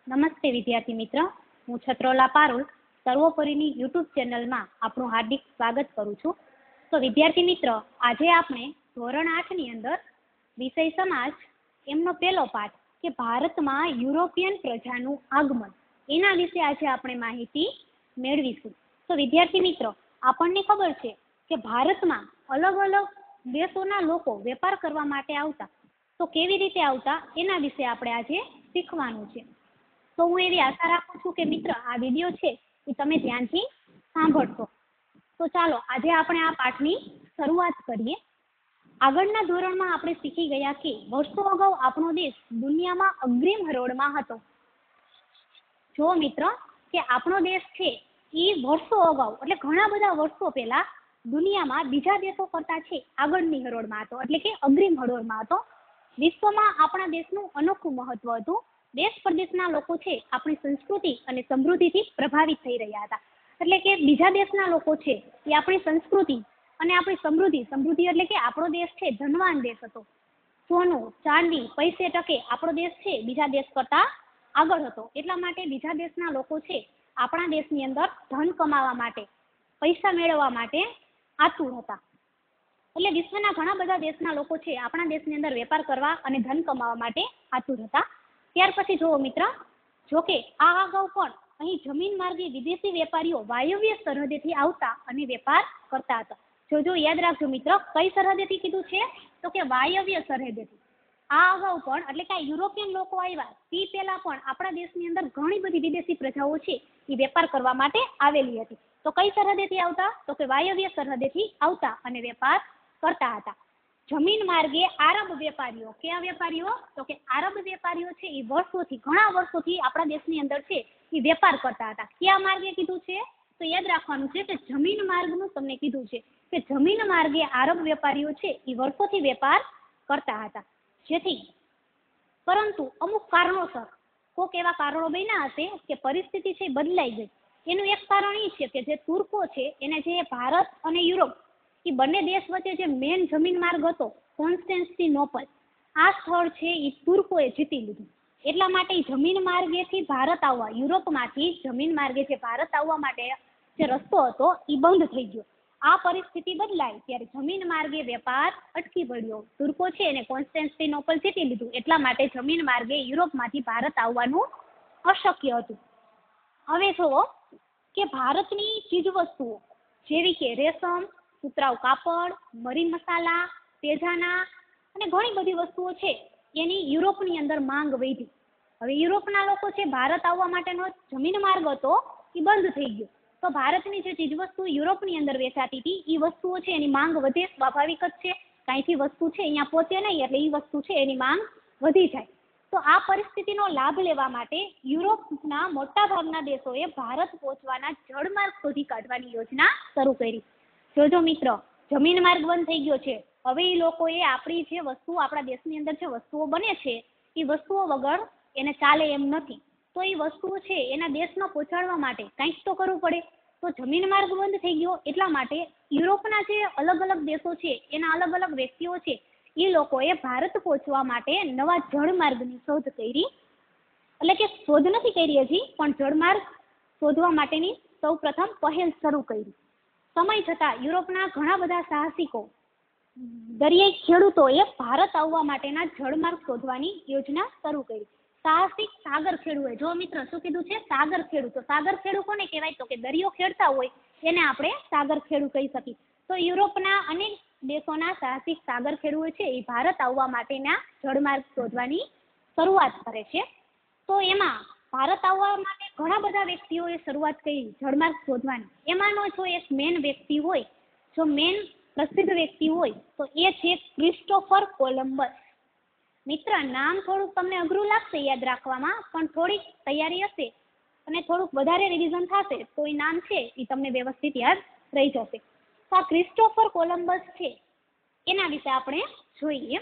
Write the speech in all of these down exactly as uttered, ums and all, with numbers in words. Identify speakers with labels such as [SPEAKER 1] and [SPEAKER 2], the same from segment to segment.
[SPEAKER 1] નમસ્તે વિદ્યાર્થી મિત્ર, હું છત્રોલા પારુલ સર્વોપરીની યુટ્યુબ ચેનલમાં આપનું હાર્દિક સ્વાગત કરું છું. તો વિદ્યાર્થી મિત્ર, આજે આપણે ધોરણ આઠ ની અંદર વિષય સમાજ એમનો પહેલો પાઠ કે ભારતમાં યુરોપિયન પ્રજાનું આગમન એના વિશે આજે આપણે માહિતી મેળવીશું. તો વિદ્યાર્થી મિત્રો, આપણને ખબર છે કે ભારતમાં અલગ અલગ દેશોના લોકો વેપાર કરવા માટે આવતા. તો કેવી રીતે આવતા એના વિશે આપણે આજે શીખવાનું છે. તો હું એવી આશા રાખું છું કે મિત્ર આ વિડીયો છે એ તમે ધ્યાનથી સાંભળશો. તો ચાલો આજે આપણે આ પાઠની શરૂઆત કરીએ. આગળના ધોરણમાં આપણે શીખી ગયા કે વર્ષો અગાઉ આપણો દેશ દુનિયામાં અગ્રીમ હરોળમાં હતો. જો મિત્ર કે આપણો દેશ છે એ વર્ષો અગાઉ એટલે ઘણા બધા વર્ષો પહેલા દુનિયામાં બીજા દેશો કરતા છે આગળની હરોળમાં હતો, એટલે કે અગ્રીમ હરોળમાં હતો. વિશ્વમાં આપણા દેશનું અનોખું મહત્વ હતું. દેશ પરદેશના લોકો છે આપણી સંસ્કૃતિ અને સમૃદ્ધિથી પ્રભાવિત થઈ રહ્યા હતા. એટલે કે બીજા દેશના લોકો છે એ આપણી સંસ્કૃતિ અને આપણી સમૃદ્ધિ સમૃદ્ધિ એટલે કે આપણો દેશ છે ધનવાન દેશ હતો. સોનું ચાંદી પૈસે ટકે આપણો દેશ છે બીજા દેશ કરતા આગળ હતો. એટલા માટે બીજા દેશના લોકો છે આપણા દેશની અંદર ધન કમાવા માટે, પૈસા મેળવવા માટે આતુર હતા. એટલે વિશ્વના ઘણા બધા દેશના લોકો છે આપણા દેશની અંદર વેપાર કરવા અને ધન કમાવા માટે આતુર હતા. ત્યાર પછી જુઓ મિત્ર, જોકે આ અગાઉ પણ અહીં જમીન માર્ગે વિદેશી વેપારીઓ વાયવ્ય સરહદેથી આવતા અને વેપાર કરતા હતા. જો જો યાદ રાખજો મિત્ર, કઈ સરહદેથી કીધું છે તો કે વાયવ્ય સરહદેથી. આ અગાઉ પણ એટલે કે આ યુરોપિયન લોકો આવ્યા તે પહેલા પણ આપણા દેશની અંદર ઘણી બધી વિદેશી પ્રજાઓ છે એ વેપાર કરવા માટે આવેલી હતી. તો કઈ સરહદેથી આવતા તો કે વાયવ્ય સરહદેથી આવતા અને વેપાર કરતા હતા. જમીન માર્ગે આરબ વેપારીઓ, કયા વેપારીઓ તો કે આરબ વેપારીઓ છે એ વર્ષોથી ઘણા વર્ષોથી આપણા દેશની અંદર છે એ વેપાર કરતા હતા. કયા માર્ગે કીધું છે તો યાદ રાખવાનું છે કે જમીન માર્ગનું તમને કીધું છે કે જમીન માર્ગે આરબ વેપારીઓ છે એ વર્ષોથી વેપાર કરતા હતા. જેથી પરંતુ અમુક કારણોસર કોઈક એવા કારણો બન્યા હશે કે પરિસ્થિતિ છે બદલાઈ ગઈ. એનું એક કારણ એ છે કે જે તુર્કો છે એને જે ભારત અને યુરોપ એ બંને દેશ વચ્ચે જે મેન જમીન માર્ગ હતો કોન્સ્ટેન્ટિનોપલ, આ સ્થળ છે એ તુર્કોએ જીતી લીધું. એટલા માટે જમીન માર્ગેથી ભારત આવવા, યુરોપમાંથી જમીન માર્ગે જે ભારત આવવા માટે જે રસ્તો હતો એ બંધ થઈ ગયો. આ પરિસ્થિતિ બદલાઈ ત્યારે જમીન માર્ગે વેપાર અટકી પડ્યો. તુર્કો છે એને કોન્સ્ટેન્ટિનોપલ જીતી લીધું. એટલા માટે જમીન માર્ગે યુરોપમાંથી ભારત આવવાનું અશક્ય હતું. હવે જુઓ કે ભારતની ચીજવસ્તુઓ જેવી કે રેશમ, સુતરાઉ કાપડ, મરી મસાલા, તેજાના અને ઘણી બધી વસ્તુઓ છે એની યુરોપની અંદર માંગ વધી. હવે યુરોપના લોકો છે ભારત આવવા માટેનો જમીન માર્ગ હતો એ બંધ થઈ ગયો. તો ભારતની જે ચીજવસ્તુ યુરોપની અંદર વેચાતી હતી એ વસ્તુઓ છે એની માંગ વધે, સ્વાભાવિક જ છે. કાંઈથી વસ્તુ છે અહીંયા પહોંચે નહીં એટલે એ વસ્તુ છે એની માંગ વધી જાય. તો આ પરિસ્થિતિનો લાભ લેવા માટે યુરોપના મોટા ભાગના દેશોએ ભારત પહોંચવાના જળમાર્ગ શોધી કાઢવાની યોજના શરૂ કરી. જોજો મિત્ર, જમીન માર્ગ બંધ થઈ ગયો છે. હવે એ લોકોએ આપણી જે વસ્તુઓ આપણા દેશની અંદર જે વસ્તુઓ બને છે એ વસ્તુઓ વગર એને ચાલે એમ નથી. તો એ વસ્તુઓ છે એના દેશમાં પહોંચાડવા માટે કંઈક તો કરવું પડે. તો જમીન માર્ગ બંધ થઈ ગયો એટલા માટે યુરોપના જે અલગ અલગ દેશો છે એના અલગ અલગ વ્યક્તિઓ છે એ લોકોએ ભારત પહોંચવા માટે નવા જળમાર્ગની શોધ કરી. એટલે કે શોધ નથી કરી હજી, પણ જળમાર્ગ શોધવા માટેની સૌ પ્રથમ પહેલ શરૂ કરી. સમય છતાં યુરોપના ઘણા બધા સાહસિકો, દરિયાઈ ખેડૂતોએ ભારત આવવા માટેના જળમાર્ગ શોધવાની યોજના શરૂ કરી. સાહસિક સાગર ખેડૂએ, જો મિત્ર શું કીધું છે સાગર ખેડૂ. તો સાગર ખેડૂ કોને કહેવાય તો કે દરિયો ખેડતા હોય એને આપણે સાગર ખેડૂ કહી શકીએ. તો યુરોપના અનેક દેશોના સાહસિક સાગર ખેડૂઓ છે એ ભારત આવવા માટેના જળમાર્ગ શોધવાની શરૂઆત કરે છે. તો એમાં ભારત આવવા માટે ઘણા બધા વ્યક્તિઓએ શરૂઆત કરી જળમાર્ગ શોધવાની. એમાંનો જો એક મેન વ્યક્તિ હોય, જો મેન પ્રસિદ્ધ વ્યક્તિ હોય તો એ છે ક્રિસ્ટોફર કોલંબસ. મિત્ર, નામ થોડુંક તમને અઘરું લાગશે યાદ રાખવામાં, પણ થોડીક તૈયારી હશે અને થોડુંક વધારે રિવિઝન થશે તો એ નામ છે એ તમને વ્યવસ્થિત યાદ રહી જશે. તો આ ક્રિસ્ટોફર કોલંબસ છે એના વિશે આપણે જોઈએ.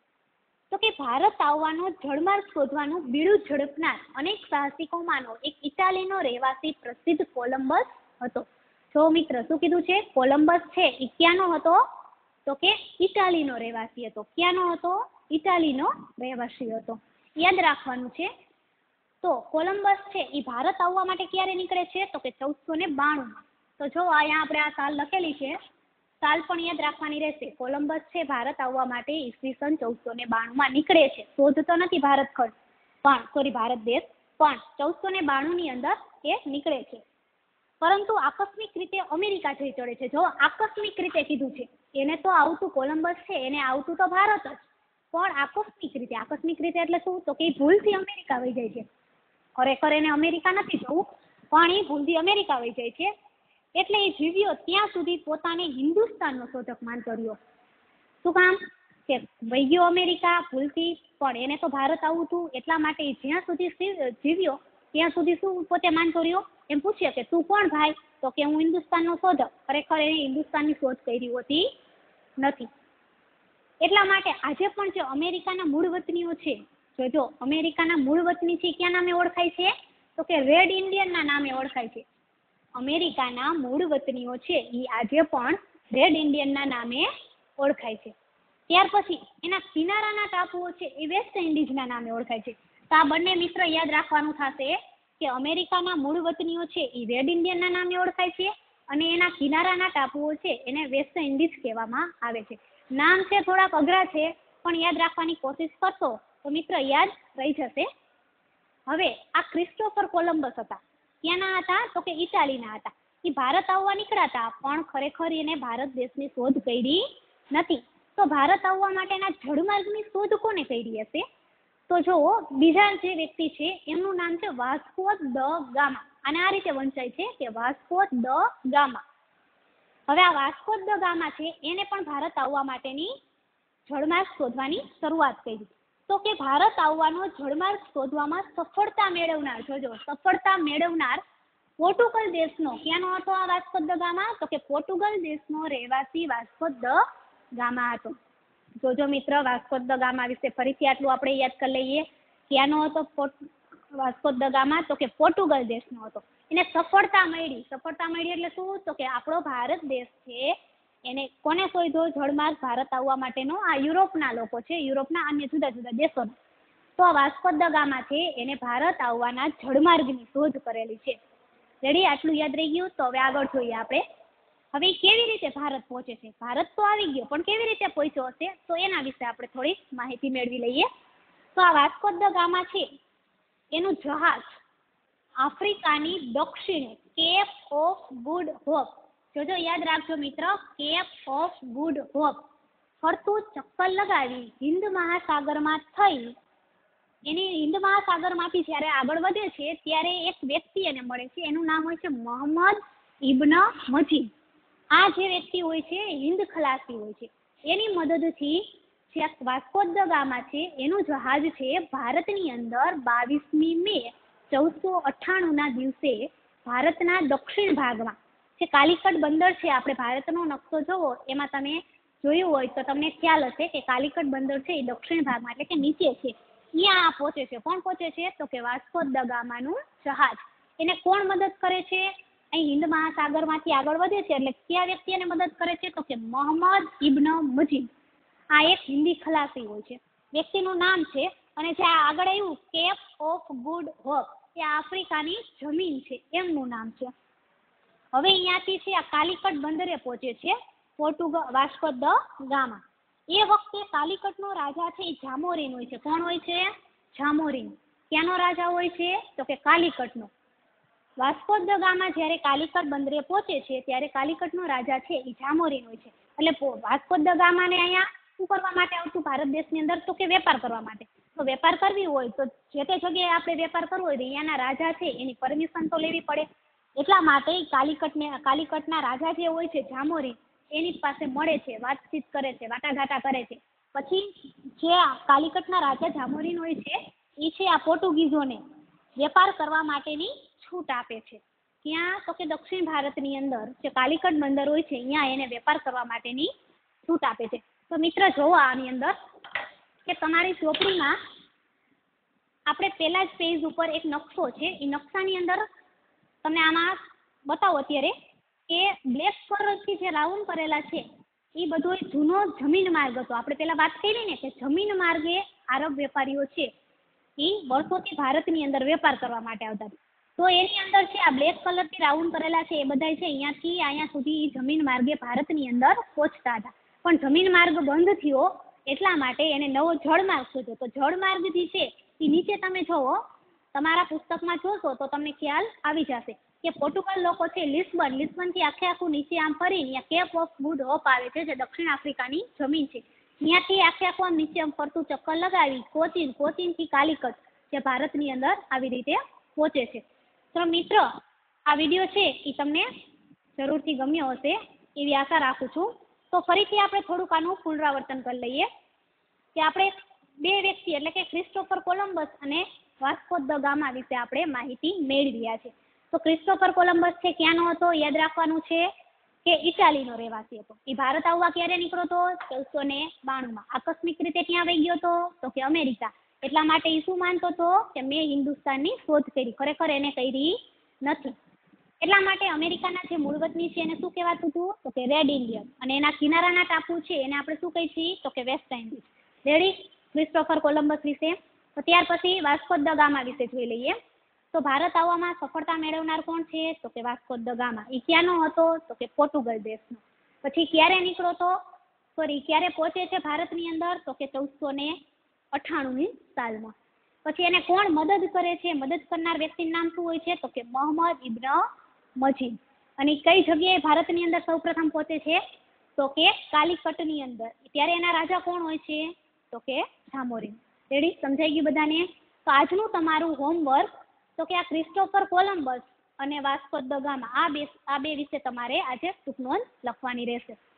[SPEAKER 1] તો કે ભારત આવવાનો જળમાર્ગ શોધવાનું બીડું ઝડપનાર અનેક સાહસિકોમાંનો એક ઇટાલીનો રહેવાસી પ્રસિદ્ધ કોલંબસ હતો. જો મિત્ર શું કીધું છે, કોલંબસ છે એ ક્યાંનો હતો તો કે ઇટાલીનો રહેવાસી હતો. ક્યાંનો હતો? ઇટાલીનો રહેવાસી હતો. યાદ રાખવાનું છે તો કોલંબસ છે એ ભારત આવવા માટે ક્યારે નીકળે છે? તો કે ચૌદસો ને બાણુંમાં. તો જો અહીંયા આપણે આ સાલ લખેલી છે, સાલ પણ યાદ રાખવાની રહેશે. કોલંબસ છે ભારત આવવા માટે ઈસવીસન ચૌદસો ને બાણુંમાં નીકળે છે. શોધતો નથી ભારત ખંડ પણ સોરી ભારત દેશ, પણ ચૌદસો ને બાણુંની અંદર એ નીકળે છે. પરંતુ આકસ્મિક રીતે અમેરિકા જઈ ચડે છે. જો આકસ્મિક રીતે કીધું છે, એને તો આવતું કોલંબસ છે એને આવતું તો ભારત જ, પણ આકસ્મિક રીતે. આકસ્મિક રીતે એટલે શું? તો કે ભૂલથી અમેરિકા વહી જાય છે. ખરેખર એને અમેરિકા નથી જવું, પણ એ ભૂલથી અમેરિકા વહી જાય છે. એટલે એ જીવ્યો ત્યાં સુધી પોતાને હિન્દુસ્તાનનો શોધક માનતો રહ્યો. શું કામ? કે વહી ગયો અમેરિકા ભૂલથી, પણ એને તો ભારત આવવું હતું. એટલા માટે જ્યાં સુધી જીવ્યો ત્યાં સુધી શું પોતે માનતો રહ્યો? એમ પૂછીએ કે તું કોણ ભાઈ? તો કે હું હિન્દુસ્તાનનો શોધક. ખરેખર એને હિન્દુસ્તાનની શોધ કરી હોતી નથી. એટલા માટે આજે પણ જે અમેરિકાના મૂળ વતનીઓ છે, જો જો અમેરિકાના મૂળ વતની છે ક્યાં નામે ઓળખાય છે? તો કે રેડ ઇન્ડિયનના નામે ઓળખાય છે. અમેરિકાના મૂળ વતનીઓ છે એ આજે પણ રેડ ઇન્ડિયનના નામે ઓળખાય છે. ત્યાર પછી એના કિનારાના ટાપુઓ છે એ વેસ્ટ ઇન્ડિઝના નામે ઓળખાય છે. તો આ બંને મિત્ર યાદ રાખવાનું થશે કે અમેરિકાના મૂળ વતનીઓ છે એ રેડ ઇન્ડિયનના નામે ઓળખાય છે અને એના કિનારાના ટાપુઓ છે એને વેસ્ટ ઇન્ડિઝ કહેવામાં આવે છે. નામ છે થોડાક અઘરા છે, પણ યાદ રાખવાની કોશિશ કરશો તો મિત્ર યાદ રહી જશે. હવે આ ક્રિસ્ટોફર કોલંબસ હતા, ક્યાંના હતા? તો કે ઇટાલીના હતા. એ ભારત આવવા નીકળ્યા હતા, પણ ખરેખર એને ભારત દેશની શોધ કરી નથી. તો ભારત આવવા માટેના જળમાર્ગની શોધ કોને કરી હશે? તો જો બીજા જે વ્યક્તિ છે એમનું નામ છે વાસ્કો દ ગામા. અને આ રીતે વંચાય છે કે વાસ્કો દ ગામા. હવે આ વાસ્કો દ ગામા છે એને પણ ભારત આવવા માટેની જળમાર્ગ શોધવાની શરૂઆત કરી. તો કે ભારત આવવાનો જળમાર્ગ શોધવામાં સફળતા મેળવનાર, જોજો સફળતા મેળવનાર પોર્ટુગલ દેશનો, ક્યાંનો હતો આ વાસ્કો દ ગામા? તો કે પોર્ટુગલ દેશનો રહેવાસી વાસ્કો દ ગામા હતો. જોજો મિત્ર વાસ્કો દ ગામા વિશે ફરીથી આટલું આપણે યાદ કરી લઈએ. ક્યાંનો હતો વાસ્કો દ ગામા? તો કે પોર્ટુગલ દેશનો હતો. એને સફળતા મળી. સફળતા મળી એટલે શું? તો કે આપણો ભારત દેશ છે એને કોને શોધ્યો જળમાર્ગ ભારત આવવા માટેનો? આ યુરોપના લોકો છે, યુરોપના અન્ય જુદા જુદા દેશોનો. તો આ વાસ્કો દ ગામા છે એને ભારત આવવાના જળમાર્ગની શોધ કરેલી છે. રેડી? આટલું યાદ રહી ગયું? તો હવે આગળ જોઈએ આપણે. હવે કેવી રીતે ભારત પહોંચે છે? ભારત તો આવી ગયો, પણ કેવી રીતે પહોંચ્યો હશે? તો એના વિશે આપણે થોડી માહિતી મેળવી લઈએ. તો આ વાસ્કો દ ગામા છે એનું જહાજ આફ્રિકાની દક્ષિણે કેપ ઓફ ગુડ હોપ, જોજો યાદ રાખજો મિત્ર, કેપ ઓફ ગુડ હોપ ફરતું ચક્કર લગાવી હિન્દ મહાસાગરમાં થઈ. એની હિન્દ મહાસાગરમાંથી જ્યારે આગળ વધે છે ત્યારે એક વ્યક્તિ એને મળે છે, એનું નામ હોય છે મોહમ્મદ ઇબ્ન મજીદ. આ જે વ્યક્તિ હોય છે હિન્દ ખલાસી હોય છે. એની મદદથી જે વાસ્કો દ ગામા છે એનું જહાજ છે ભારતની અંદર બાવીસમી મે ચૌદસો અઠ્ઠાણું ના દિવસે ભારતના દક્ષિણ ભાગમાં જે કાલિકટ બંદર છે, આપણે ભારતનો નકશો જોવો એમાં તમે જોયું હોય તો તમને ખ્યાલ હશે કે કાલિકટ બંદર છે એ દક્ષિણ ભાગમાં એટલે કે નીચે છે. ત્યાં પહોંચે છે. કોણ પહોંચે છે? તો કે વાસ્કો દ ગામાનું જહાજ. એને કોણ મદદ કરે છે? અહીં હિન્દ મહાસાગરમાંથી આગળ વધે છે એટલે કયા વ્યક્તિ એને મદદ કરે છે? તો કે મોહમ્મદ ઇબ્ન મજીદ. આ એક હિન્દી ખલાસી હોય છે, વ્યક્તિનું નામ છે. અને જે આગળ આવ્યું કેપ ઓફ ગુડ હોપ, એ આફ્રિકાની જમીન છે એમનું નામ છે. હવે અહીંયાથી છે આ કાલિકટ બંદરે પહોંચે છે પોર્ટુગલ વાસ્કો દ ગામા. એ વખતે કાલિકટનો રાજા છે એ જામોરીન હોય છે. કોણ હોય છે? જામોરીન. ક્યાંનો રાજા હોય છે? તો કે કાલિકટનો. વાસ્કો દ ગામા જ્યારે કાલિકટ બંદરે પહોંચે છે ત્યારે કાલિકટનો રાજા છે એ જામોરીન હોય છે. એટલે વાસ્કો દ ગામાને અહીંયા શું કરવા માટે આવતું ભારત દેશની અંદર? તો કે વેપાર કરવા માટે. તો વેપાર કરવી હોય તો જે તે જગ્યાએ આપણે વેપાર કરવો હોય તો અહીંયાના રાજા છે એની પરમિશન તો લેવી પડે. એટલા માટે કાલિકટને કાલિકટના રાજા જે હોય છે જામોરીન એની પાસે મળે છે, વાતચીત કરે છે, વાટાઘાટા કરે છે. પછી જે કાલિકટના રાજા જામોરીન હોય છે એ છે આ પોર્ટુગીઝોને વેપાર કરવા માટેની છૂટ આપે છે. ક્યાં? તો કે દક્ષિણ ભારતની અંદર જે કાલિકટ બંદર હોય છે અહીંયા એને વેપાર કરવા માટેની છૂટ આપે છે. તો મિત્ર જોવો આની અંદર કે તમારી ચોપડીમાં આપણે પહેલા જ પેજ ઉપર એક નકશો છે, એ નકશાની અંદર તમને આમાં બતાવો અત્યારે કે બ્લેક કલરથી જે રાઉન્ડ કરેલા છે એ બધો જૂનો જમીન માર્ગ હતો. આપણે પેલા વાત કરી ને કે જમીન માર્ગે આરબ વેપારીઓ છે એ વર્ષોથી ભારતની અંદર વેપાર કરવા માટે આવતા હતા. તો એની અંદર છે આ બ્લેક કલરથી રાઉન્ડ કરેલા છે એ બધા છે અહીંયાથી અહીંયા સુધી જમીન માર્ગે ભારતની અંદર પહોંચતા હતા. પણ જમીન માર્ગ બંધ થયો એટલા માટે એને નવો જળમાર્ગ શોધ્યો. તો જળમાર્ગથી છે એ નીચે તમે જોવો, તમારા પુસ્તકમાં જોશો તો તમને ખ્યાલ આવી જશે કે પોર્ટુગલ લોકો છે લિસ્બન લિસ્બનથી આખે આખું નીચે આમ ફરીને ત્યાં કેપ ઓફ ગુડ હોપ આવે છે, જે દક્ષિણ આફ્રિકાની જમીન છે. ત્યાંથી આખે આખું આમ નીચે આમ ફરતું ચક્કર લગાવી કોચીન કોચીનથી કાલિકટ જે ભારતની અંદર આવી રીતે પહોંચે છે. તો મિત્રો આ વિડીયો છે એ તમને જરૂરથી ગમ્યો હશે એવી આશા રાખું છું. તો ફરીથી આપણે થોડુંક આનું પુનરાવર્તન કરી લઈએ કે આપણે બે વ્યક્તિ એટલે કે ક્રિસ્ટોફર કોલંબસ અને વાસ્કો દ ગામા વિશે આપણે માહિતી મેળવ્યા છે. તો ક્રિસ્ટોફર કોલંબસ છે ક્યાંનો હતો? યાદ રાખવાનું છે કે ઇટાલીનો રહેવાસી હતો. એ ભારત આવવા ક્યારે નીકળ્યો હતો? ચૌદસો ને બાણુંમાં. આકસ્મિક રીતે ક્યાં વહી ગયો હતો? તો કે અમેરિકા. એટલા માટે એ શું માનતો હતો કે મેં હિન્દુસ્તાનની શોધ કરી. ખરેખર એને કરી નથી. એટલા માટે અમેરિકાના જે મૂળ વતની છે એને શું કહેવાતું હતું? તો કે રેડ ઇન્ડિયન. અને એના કિનારાના ટાપુ છે એને આપણે શું કહીએ છીએ? તો કે West Indies. Ready Christopher Columbus વિશે. તો ત્યાર પછી વાસ્કો દ ગામા વિશે જોઈ લઈએ. તો ભારત આવવામાં સફળતા મેળવનાર કોણ છે? તો કે વાસ્કો દ ગામા. એ ક્યાંનો હતો? તો કે પોર્ટુગલ દેશનો. પછી ક્યારે નીકળો તો સોરી ક્યારે પહોંચે છે ભારતની અંદર? તો કે ચૌદસો ને અઠ્ઠાણુંની સાલમાં. પછી એને કોણ મદદ કરે છે? મદદ કરનાર વ્યક્તિનું નામ શું હોય છે? તો કે મોહમ્મદ ઇબ્ન મજીદ. અને કઈ જગ્યાએ ભારતની અંદર સૌપ્રથમ પહોંચે છે? તો કે કાલિકટની અંદર. ત્યારે એના રાજા કોણ હોય છે? તો કે જામોરીન. રેડી? સમજાઈ ગયું બધાને? તો આજનું તમારું હોમવર્ક તો કે આ ક્રિસ્ટોફર કોલંબસ અને વાસ્કો દ ગામા આ બે આ બે વિશે તમારે આજે ટૂંક નોંધ લખવાની રહેશે.